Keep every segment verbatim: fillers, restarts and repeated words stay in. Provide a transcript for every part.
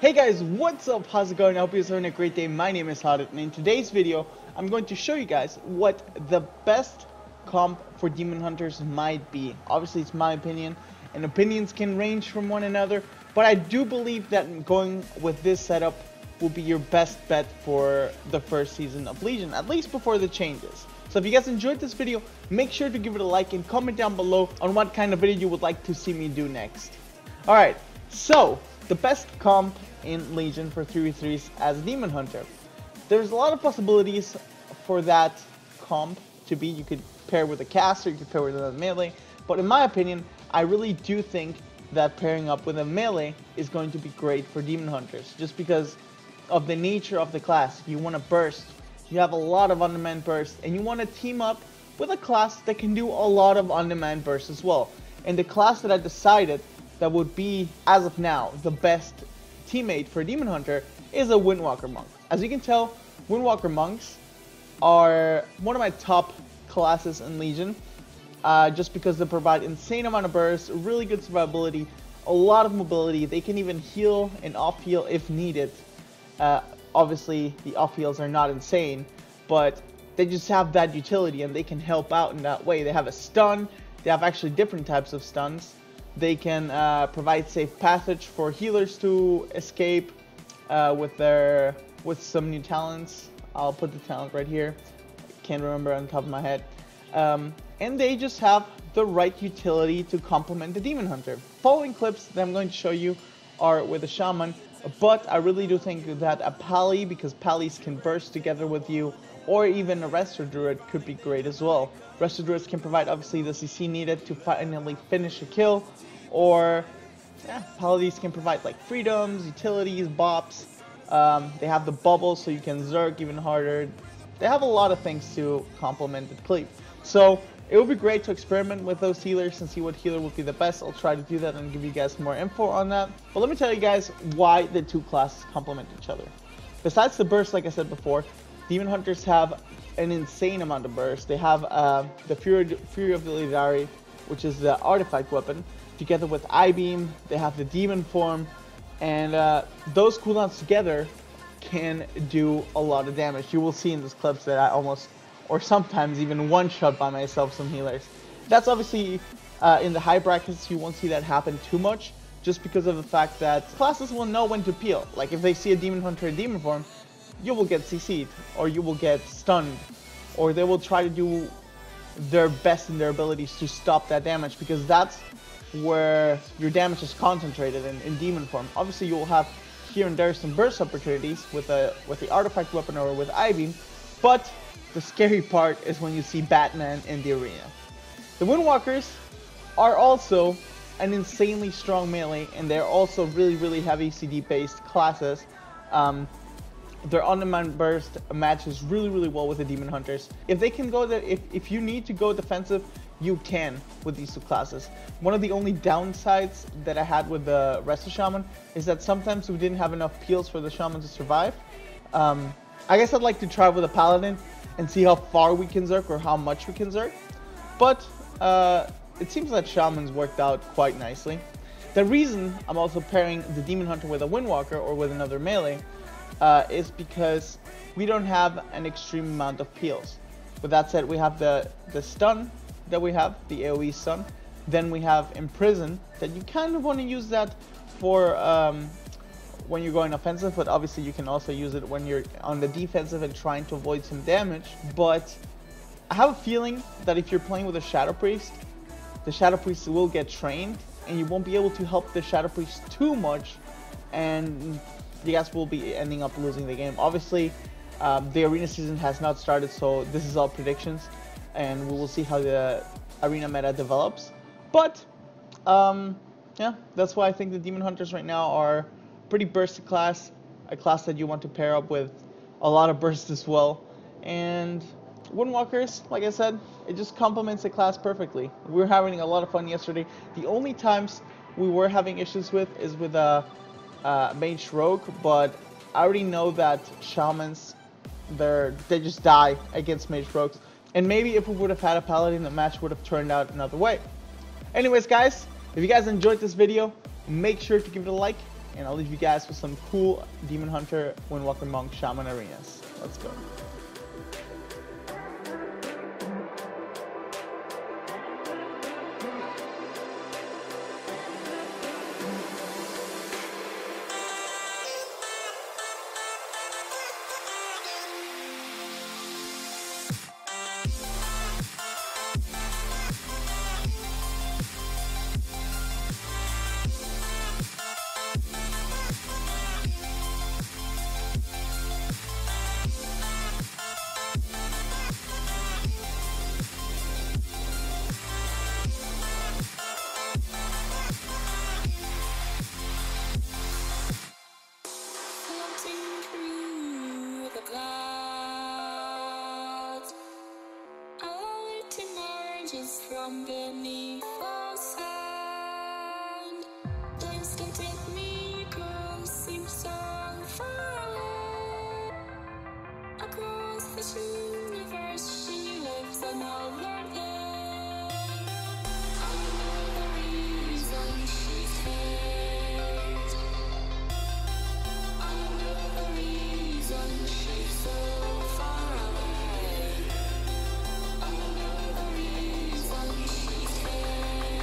Hey guys, what's up? How's it going? I hope you're having a great day. My name is Hadid, and in today's video, I'm going to show you guys what the best comp for Demon Hunters might be. Obviously, it's my opinion, and opinions can range from one another, but I do believe that going with this setup will be your best bet for the first season of Legion, at least before the changes. So if you guys enjoyed this video, make sure to give it a like and comment down below on what kind of video you would like to see me do next. Alright, so the best comp in Legion for three v threes as Demon Hunter. There's a lot of possibilities for that comp to be. You could pair with a caster, you could pair with a melee, but in my opinion, I really do think that pairing up with a melee is going to be great for Demon Hunters, just because of the nature of the class. You want to burst, you have a lot of on-demand burst, and you want to team up with a class that can do a lot of on-demand burst as well. And the class that I decided that would be, as of now, the best teammate for Demon Hunter is a Windwalker Monk. As you can tell, Windwalker Monks are one of my top classes in Legion, uh, just because they provide insane amount of burst, really good survivability, a lot of mobility. They can even heal and off heal if needed. Uh, obviously, the off heals are not insane, but they just have that utility and they can help out in that way. They have a stun. They have actually different types of stuns. They can uh, provide safe passage for healers to escape uh, with their with some new talents. I'll put the talent right here. Can't remember on top of my head. Um, and they just have the right utility to complement the Demon Hunter. Following clips that I'm going to show you are with a Shaman, but I really do think that a Pally, because Pallies can burst together with you, or even a Resto Druid could be great as well. Resto Druids can provide obviously the C C needed to finally finish a kill, or yeah, Pallies can provide like freedoms, utilities, bops. Um, they have the bubble so you can Zerg even harder. They have a lot of things to complement the cleave. So it would be great to experiment with those healers and see what healer would be the best. I'll try to do that and give you guys more info on that. But let me tell you guys why the two classes complement each other. Besides the burst, like I said before, Demon Hunters have an insane amount of burst. They have uh, the Fury, Fury of the Illidari, which is the artifact weapon, together with I-Beam. They have the Demon Form, and uh, those cooldowns together can do a lot of damage. You will see in these clips that I almost, or sometimes even one-shot by myself some healers. That's obviously uh, in the high brackets, you won't see that happen too much, just because of the fact that classes will know when to peel. Like if they see a Demon Hunter in Demon Form, you will get C C'd, or you will get stunned, or they will try to do their best in their abilities to stop that damage, because that's where your damage is concentrated in, in Demon Form. Obviously, you will have here and there some burst opportunities with a with the artifact weapon or with I-Beam, but the scary part is when you see Batman in the arena. The Windwalkers are also an insanely strong melee, and they're also really, really heavy C D-based classes. Um, Their on-demand burst matches really, really well with the Demon Hunters. If they can go there, if, if you need to go defensive, you can with these two classes. One of the only downsides that I had with the Resto Shaman is that sometimes we didn't have enough peels for the Shaman to survive. Um, I guess I'd like to try with a Paladin and see how far we can Zerg or how much we can Zerg. But uh, it seems that Shaman's worked out quite nicely. The reason I'm also pairing the Demon Hunter with a Windwalker or with another melee Uh, is because we don't have an extreme amount of peels. With that said, we have the, the stun that we have, the AoE stun. Then we have Imprison, that you kind of want to use that for um, when you're going offensive, but obviously you can also use it when you're on the defensive and trying to avoid some damage. But I have a feeling that if you're playing with a Shadow Priest, the Shadow Priest will get trained, and you won't be able to help the Shadow Priest too much, and you guys will be ending up losing the game. Obviously, um, the arena season has not started, so this is all predictions, and we will see how the arena meta develops. But um, yeah, that's why I think the Demon Hunters right now are pretty bursty class, a class that you want to pair up with a lot of burst as well. And Windwalkers, like I said, it just complements the class perfectly. We were having a lot of fun yesterday. The only times we were having issues with is with a Uh, Mage Rogue, but I already know that Shamans, they're, they just die against Mage Rogues. And maybe if we would have had a Paladin, the match would have turned out another way. Anyways, guys, if you guys enjoyed this video, make sure to give it a like, and I'll leave you guys with some cool Demon Hunter, Windwalker Monk, Shaman arenas. Let's go. From beneath the sand, place can take me across, seems so far away. Across this universe, she lives another day. I know the reason she's hate. I know the reason she's so far away. I know the reason she's hate.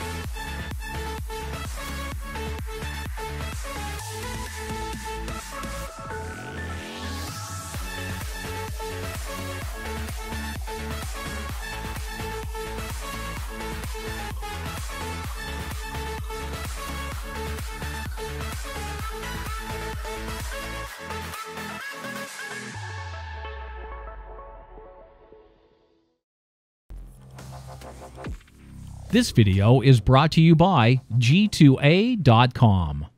This video is brought to you by G two A dot com.